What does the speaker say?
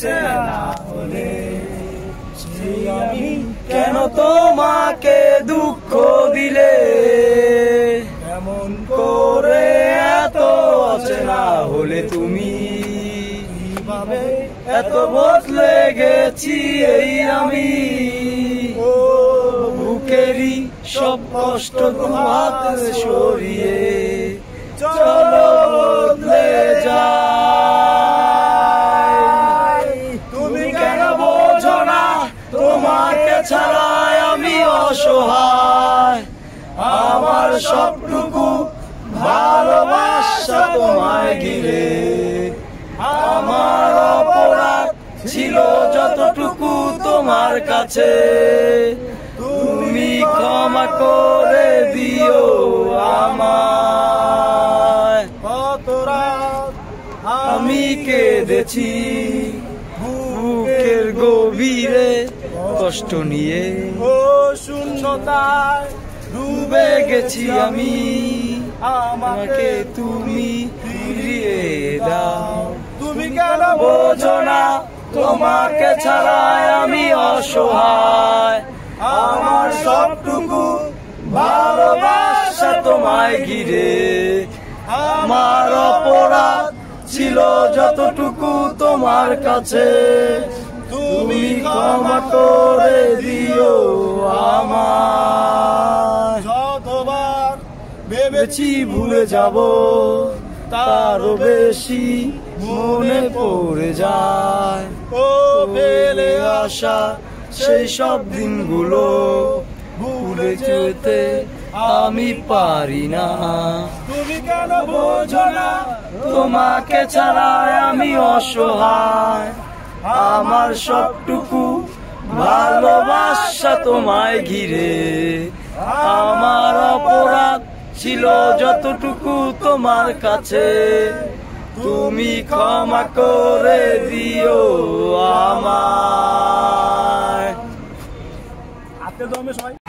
কাছে না হলে আমি কেন তোমাকে দুঃখ দিলে, কেমন করে এত অচেনা হলে তুমি, কিভাবে এত বদলে গেছি এই আমি, বুকেরই সব কষ্ট তোমার সরিয়ে চলো বদলে যাই। তুমি কেন বোঝো না তোমাকে ছাড়াই আমি অসহায়, আমার সবটুকু ভালোবাসা তোমায় ঘিরে, আমার অপরাধ ছিল যতটুকু তোমার কাছে, তুমি ক্ষমা করে দিও আমায়। কত রাত আমি কেঁদেছি বুকের গভীরে কষ্ট নিয়ে, ও শূন্যতায় ডুবে গেছি আমি, আমাকে তুমি ফিরিয়ে দাও। তুমি কেন বোঝো না তোমাকে ছাড়াই আমি অসহায়, আমার সবটুকু ভালোবাসা তোমায় ঘিরে, আমার অপরাধ ছিল যতটুকু তোমার কাছে, তুমি ক্ষমা করে দিও আমায়। যতবার ভেবেছি ভুলে যাব তারও বেশি মনে পড়ে যায়, ও ফেলে আসা সেই সব দিনগুলো ভুলে যেতে আমি পারি না। তুমি কেন বোঝো না তোমাকে ছাড়াই আমি অসহায়, আমার সবটুকু ভালোবাসা তোমায় ঘিরে, আমার অপরাধ ছিল যতটুকু তোমার কাছে, তুমি ক্ষমা করে দিও আমায়।